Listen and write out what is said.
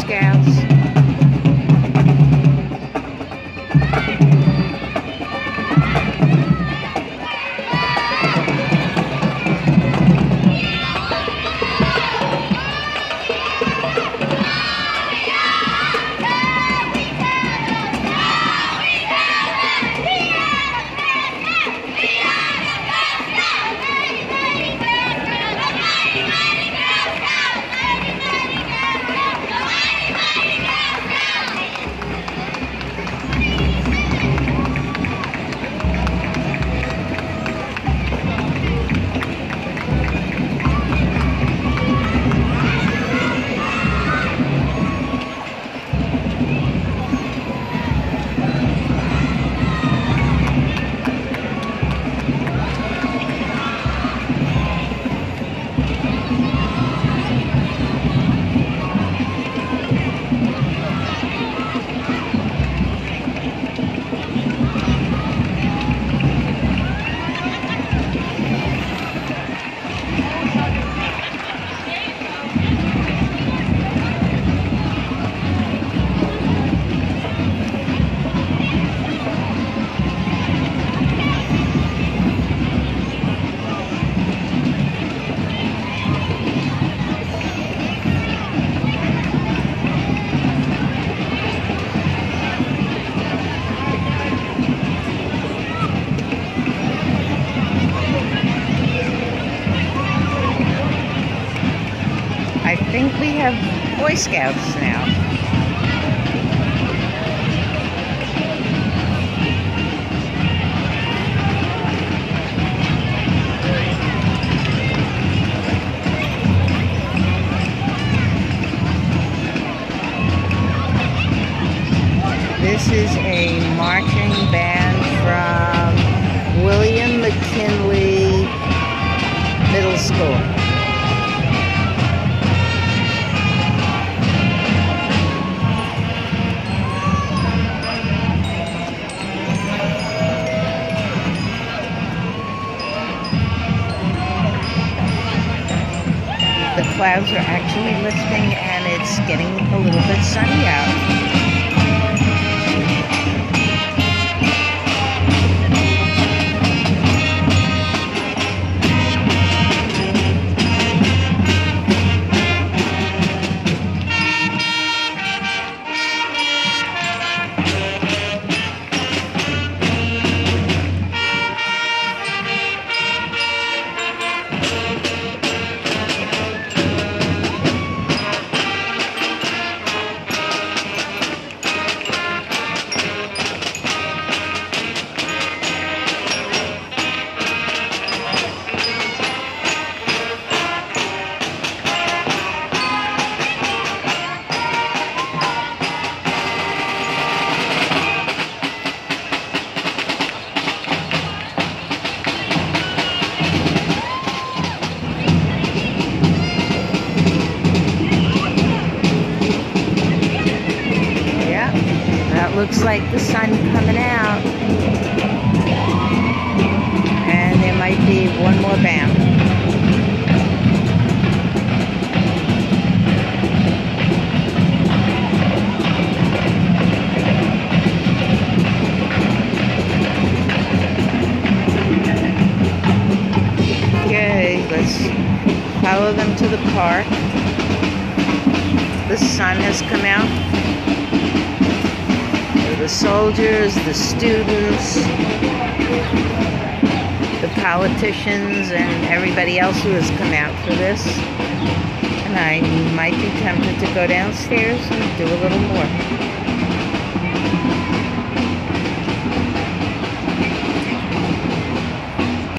Scouts. I think we have Boy Scouts now. This is a marching band from William McKinley Middle School. The clouds are actually lifting and it's getting a little bit sunny out. Looks like the sun coming out, and there might be one more band. Okay, let's follow them to the park. The sun has come out. The soldiers, the students, the politicians, and everybody else who has come out for this. And I might be tempted to go downstairs and do a little more.